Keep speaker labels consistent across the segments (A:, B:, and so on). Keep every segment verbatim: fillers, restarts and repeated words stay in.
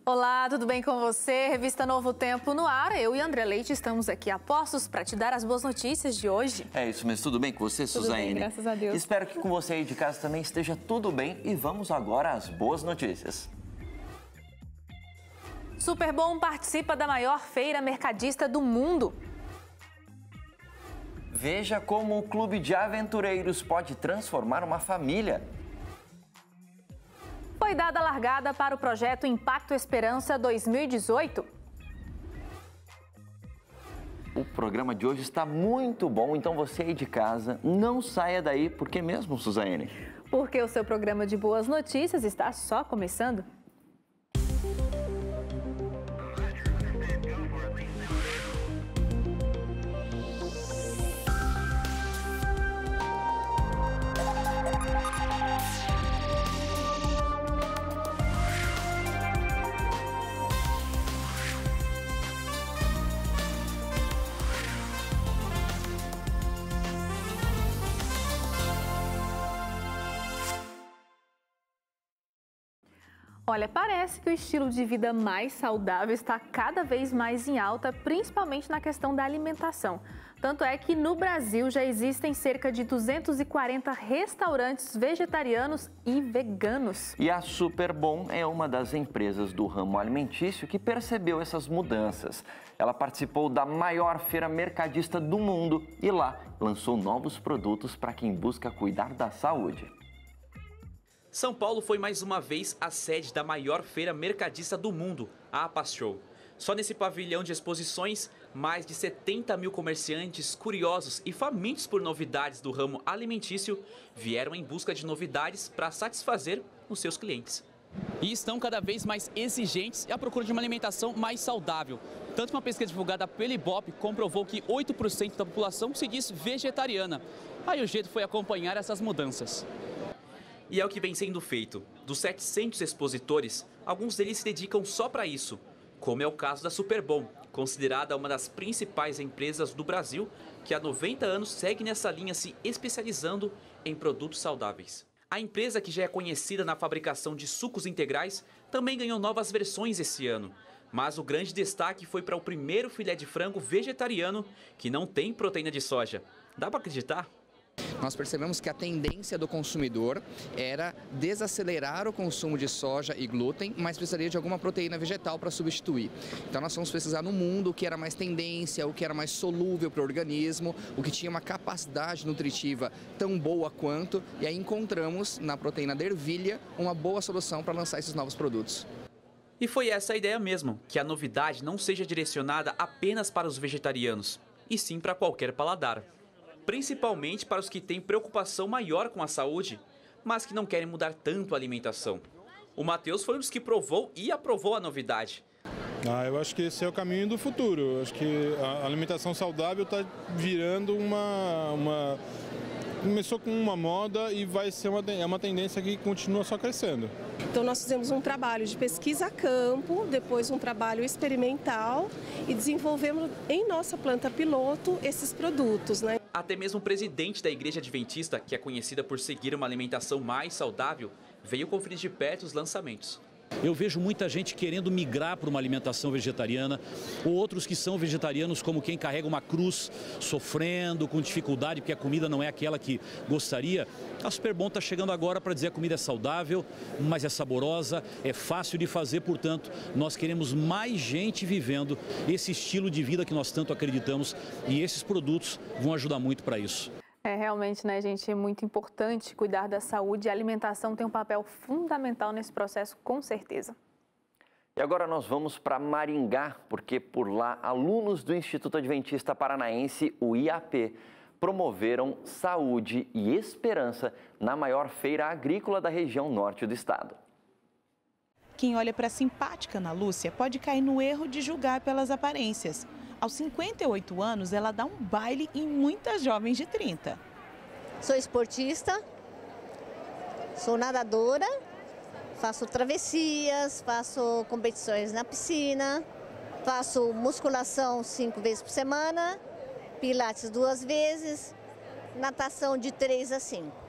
A: Olá, tudo bem com você? Revista Novo Tempo no ar. Eu e André Leite estamos aqui a postos para te dar as boas notícias de hoje.
B: É isso mesmo. Tudo bem com você,
A: tudo
B: Suzane?
A: Bem, graças a Deus.
B: Espero que com você aí de casa também esteja tudo bem e vamos agora às boas notícias.
A: Superbom participa da maior feira mercadista do mundo.
B: Veja como o Clube de Aventureiros pode transformar uma família.
A: Foi dada a largada para o projeto Impacto Esperança dois mil e dezoito.
B: O programa de hoje está muito bom, então você aí de casa, não saia daí. Por que mesmo, Suzane?
A: Porque o seu programa de boas notícias está só começando. Olha, parece que o estilo de vida mais saudável está cada vez mais em alta, principalmente na questão da alimentação. Tanto é que no Brasil já existem cerca de duzentos e quarenta restaurantes vegetarianos e veganos.
B: E a Superbom é uma das empresas do ramo alimentício que percebeu essas mudanças. Ela participou da maior feira mercadista do mundo e lá lançou novos produtos para quem busca cuidar da saúde.
C: São Paulo foi mais uma vez a sede da maior feira mercadista do mundo, a APASShow. Só nesse pavilhão de exposições, mais de setenta mil comerciantes curiosos e famintos por novidades do ramo alimentício vieram em busca de novidades para satisfazer os seus clientes.
D: E estão cada vez mais exigentes e à procura de uma alimentação mais saudável. Tanto que uma pesquisa divulgada pelo Ibope comprovou que oito por cento da população se diz vegetariana. Aí o jeito foi acompanhar essas mudanças.
C: E é o que vem sendo feito. Dos setecentos expositores, alguns deles se dedicam só para isso, como é o caso da Superbom, considerada uma das principais empresas do Brasil, que há noventa anos segue nessa linha se especializando em produtos saudáveis. A empresa, que já é conhecida na fabricação de sucos integrais, também ganhou novas versões esse ano. Mas o grande destaque foi para o primeiro filé de frango vegetariano, que não tem proteína de soja. Dá para acreditar?
E: Nós percebemos que a tendência do consumidor era desacelerar o consumo de soja e glúten, mas precisaria de alguma proteína vegetal para substituir. Então nós fomos pesquisar no mundo o que era mais tendência, o que era mais solúvel para o organismo, o que tinha uma capacidade nutritiva tão boa quanto, e aí encontramos na proteína da ervilha uma boa solução para lançar esses novos produtos.
C: E foi essa a ideia mesmo, que a novidade não seja direcionada apenas para os vegetarianos, e sim para qualquer paladar. Principalmente para os que têm preocupação maior com a saúde, mas que não querem mudar tanto a alimentação. O Matheus foi um dos que provou e aprovou a novidade.
F: Ah, eu acho que esse é o caminho do futuro. Eu acho que a alimentação saudável está virando uma, uma... Começou com uma moda e vai ser uma, é uma tendência que continua só crescendo.
G: Então nós fizemos um trabalho de pesquisa a campo, depois um trabalho experimental e desenvolvemos em nossa planta piloto esses produtos, né?
C: Até mesmo o presidente da Igreja Adventista, que é conhecida por seguir uma alimentação mais saudável, veio conferir de perto os lançamentos.
H: Eu vejo muita gente querendo migrar para uma alimentação vegetariana, ou outros que são vegetarianos como quem carrega uma cruz, sofrendo, com dificuldade, porque a comida não é aquela que gostaria. A Superbom está chegando agora para dizer que a comida é saudável, mas é saborosa, é fácil de fazer, portanto, nós queremos mais gente vivendo esse estilo de vida que nós tanto acreditamos, e esses produtos vão ajudar muito para isso.
A: É realmente, né, gente, é muito importante cuidar da saúde e a alimentação tem um papel fundamental nesse processo, com certeza.
B: E agora nós vamos para Maringá, porque por lá alunos do Instituto Adventista Paranaense, o I A P, promoveram saúde e esperança na maior feira agrícola da região norte do estado.
I: Quem olha para a simpática Ana Lúcia pode cair no erro de julgar pelas aparências. Aos cinquenta e oito anos, ela dá um baile em muitas jovens de trinta.
J: Sou esportista, sou nadadora, faço travessias, faço competições na piscina, faço musculação cinco vezes por semana, pilates duas vezes, natação de três a cinco.
I: A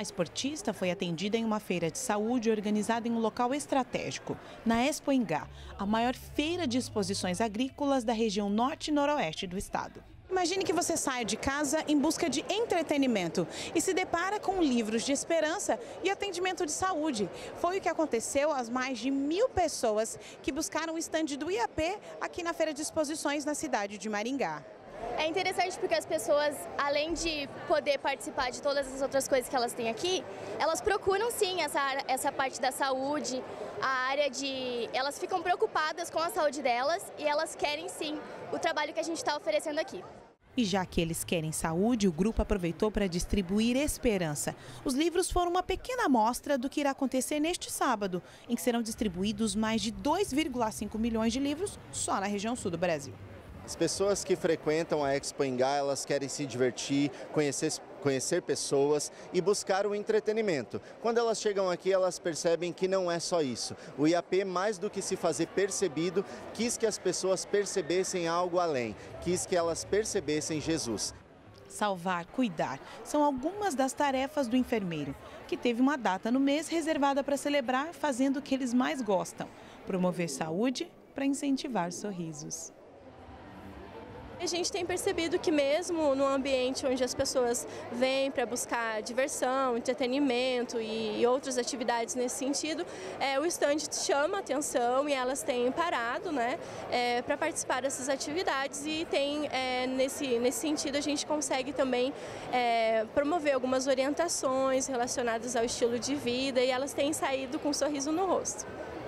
I: A esportista foi atendida em uma feira de saúde organizada em um local estratégico, na Expo Ingá, a maior feira de exposições agrícolas da região norte e noroeste do estado. Imagine que você sai de casa em busca de entretenimento e se depara com livros de esperança e atendimento de saúde. Foi o que aconteceu às mais de mil pessoas que buscaram o estande do I A P aqui na Feira de Exposições na cidade de Maringá.
K: É interessante porque as pessoas, além de poder participar de todas as outras coisas que elas têm aqui, elas procuram sim essa, essa parte da saúde, a área de... Elas ficam preocupadas com a saúde delas e elas querem sim o trabalho que a gente está oferecendo aqui.
I: E já que eles querem saúde, o grupo aproveitou para distribuir esperança. Os livros foram uma pequena amostra do que irá acontecer neste sábado, em que serão distribuídos mais de dois vírgula cinco milhões de livros só na região sul do Brasil.
L: As pessoas que frequentam a Expo Ingá, elas querem se divertir, conhecer, conhecer pessoas e buscar o entretenimento. Quando elas chegam aqui, elas percebem que não é só isso. O I A P, mais do que se fazer percebido, quis que as pessoas percebessem algo além, quis que elas percebessem Jesus.
I: Salvar, cuidar, são algumas das tarefas do enfermeiro, que teve uma data no mês reservada para celebrar fazendo o que eles mais gostam, promover saúde para incentivar sorrisos.
M: A gente tem percebido que mesmo no ambiente onde as pessoas vêm para buscar diversão, entretenimento e outras atividades nesse sentido, é, o stand chama atenção e elas têm parado, né, é, para participar dessas atividades e tem, é, nesse, nesse sentido a gente consegue também é, promover algumas orientações relacionadas ao estilo de vida e elas têm saído com um sorriso no rosto.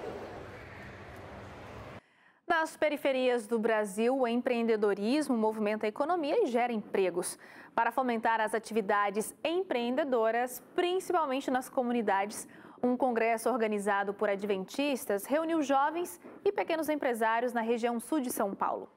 A: Nas periferias do Brasil, o empreendedorismo movimenta a economia e gera empregos. Para fomentar as atividades empreendedoras, principalmente nas comunidades, um congresso organizado por adventistas reuniu jovens e pequenos empresários na região sul de São Paulo.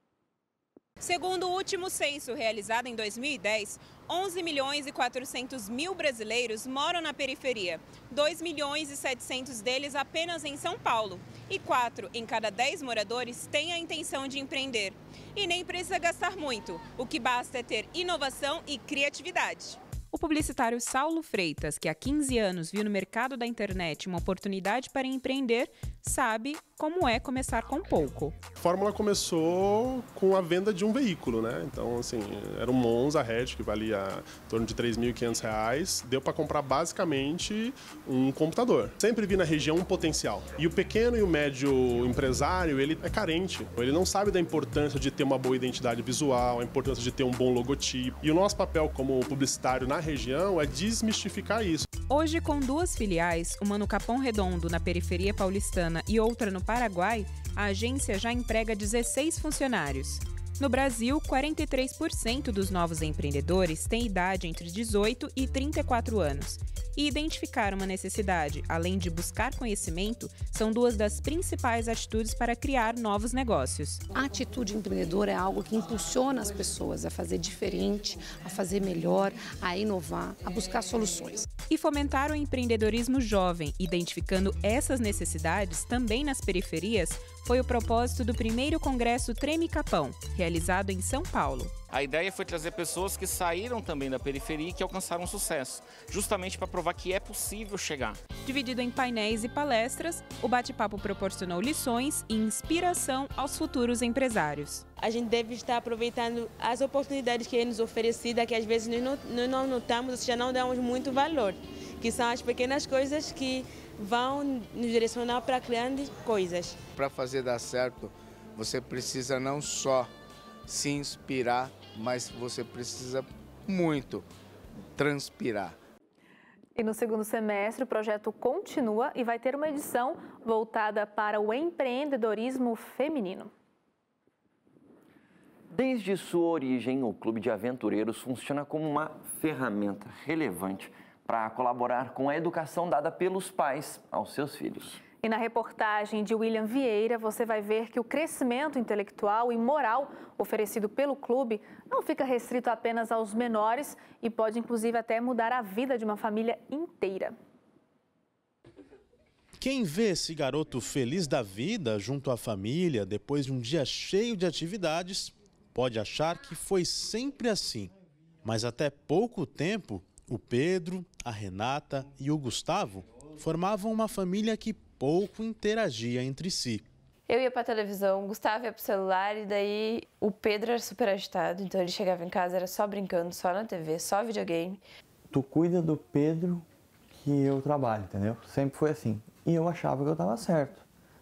N: Segundo o último censo realizado em dois mil e dez, onze milhões e quatrocentos mil brasileiros moram na periferia, dois milhões e setecentos deles apenas em São Paulo. E quatro em cada dez moradores têm a intenção de empreender. E nem precisa gastar muito, o que basta é ter inovação e criatividade. O publicitário Saulo Freitas, que há quinze anos viu no mercado da internet uma oportunidade para empreender, sabe como é começar com pouco.
O: A fórmula começou com a venda de um veículo, né? Então, assim, era um Monza hatch que valia em torno de três mil e quinhentos reais. Deu para comprar basicamente um computador. Sempre vi na região um potencial. E o pequeno e o médio empresário, ele é carente. Ele não sabe da importância de ter uma boa identidade visual, a importância de ter um bom logotipo. E o nosso papel como publicitário na região é desmistificar isso.
N: Hoje, com duas filiais, uma no Capão Redondo, na periferia paulistana, e outra no Paraguai, a agência já emprega dezesseis funcionários. No Brasil, quarenta e três por cento dos novos empreendedores têm idade entre dezoito e trinta e quatro anos. E identificar uma necessidade, além de buscar conhecimento, são duas das principais atitudes para criar novos negócios.
P: A atitude empreendedora é algo que impulsiona as pessoas a fazer diferente, a fazer melhor, a inovar, a buscar soluções.
N: E fomentar o empreendedorismo jovem, identificando essas necessidades também nas periferias, foi o propósito do primeiro Congresso Treme Capão, realizado em São Paulo.
Q: A ideia foi trazer pessoas que saíram também da periferia e que alcançaram sucesso, justamente para provar que é possível chegar.
N: Dividido em painéis e palestras, o bate-papo proporcionou lições e inspiração aos futuros empresários.
R: A gente deve estar aproveitando as oportunidades que é nos oferecida, que às vezes nós não, não notamos, ou seja, não damos muito valor, que são as pequenas coisas que vão nos direcionar para grandes coisas.
S: Para fazer dar certo, você precisa não só se inspirar, mas você precisa muito transpirar.
A: E no segundo semestre, o projeto continua e vai ter uma edição voltada para o empreendedorismo feminino.
B: Desde sua origem, o Clube de Aventureiros funciona como uma ferramenta relevante para colaborar com a educação dada pelos pais aos seus filhos.
A: E na reportagem de William Vieira, você vai ver que o crescimento intelectual e moral oferecido pelo clube não fica restrito apenas aos menores e pode, inclusive, até mudar a vida de uma família inteira.
T: Quem vê esse garoto feliz da vida junto à família, depois de um dia cheio de atividades, pode achar que foi sempre assim. Mas até pouco tempo, o Pedro, a Renata e o Gustavo formavam uma família que pouco interagia entre si.
U: Eu ia para a televisão, o Gustavo ia para o celular e daí o Pedro era super agitado, então ele chegava em casa, era só brincando, só na T V, só videogame.
V: Tu cuida do Pedro que eu trabalho, entendeu? Sempre foi assim. E eu achava que eu estava certo.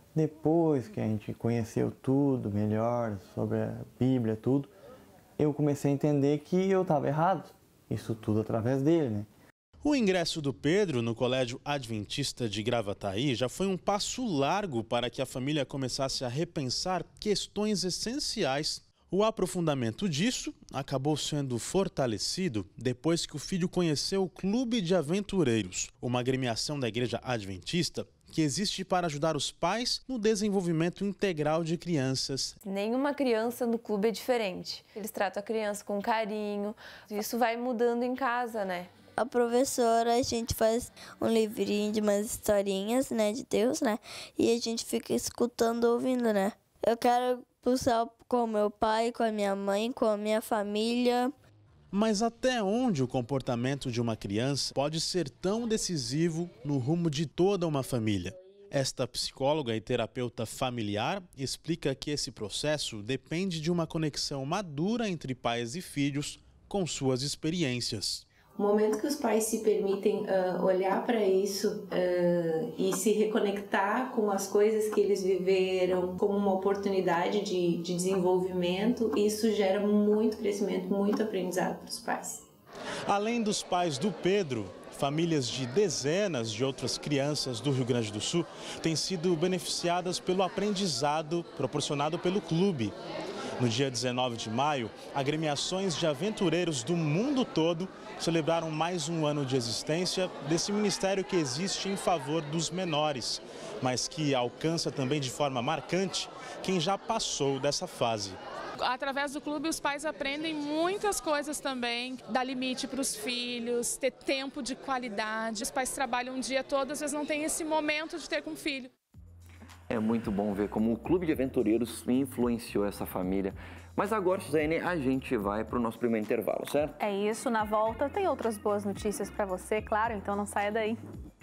V: Depois que a gente conheceu tudo melhor sobre a Bíblia, tudo, eu comecei a entender que eu estava errado. Isso tudo através dele, né?
T: O ingresso do Pedro no Colégio Adventista de Gravataí já foi um passo largo para que a família começasse a repensar questões essenciais. O aprofundamento disso acabou sendo fortalecido depois que o filho conheceu o Clube de Aventureiros, uma agremiação da Igreja Adventista que existe para ajudar os pais no desenvolvimento integral de crianças.
U: Nenhuma criança no clube é diferente. Eles tratam a criança com carinho. Isso vai mudando em casa, né?
W: A professora, a gente faz um livrinho de umas historinhas, né, de Deus, né? E a gente fica escutando, ouvindo, né? Eu quero pulsar com o meu pai, com a minha mãe, com a minha família.
T: Mas até onde o comportamento de uma criança pode ser tão decisivo no rumo de toda uma família? Esta psicóloga e terapeuta familiar explica que esse processo depende de uma conexão madura entre pais e filhos com suas experiências.
X: O momento que os pais se permitem uh, olhar para isso uh, e se reconectar com as coisas que eles viveram como uma oportunidade de, de desenvolvimento, isso gera muito crescimento, muito aprendizado para os pais.
T: Além dos pais do Pedro, famílias de dezenas de outras crianças do Rio Grande do Sul têm sido beneficiadas pelo aprendizado proporcionado pelo clube. No dia dezenove de maio, agremiações de aventureiros do mundo todo celebraram mais um ano de existência desse ministério que existe em favor dos menores, mas que alcança também de forma marcante quem já passou dessa fase.
Y: Através do clube, os pais aprendem muitas coisas também, dar limite para os filhos, ter tempo de qualidade. Os pais trabalham o dia todo, às vezes não tem esse momento de ter com o filho.
B: É muito bom ver como o Clube de Aventureiros influenciou essa família. Mas agora, Suzane, a gente vai para o nosso primeiro intervalo, certo?
A: É isso, na volta tem outras boas notícias para você, claro, então não saia daí.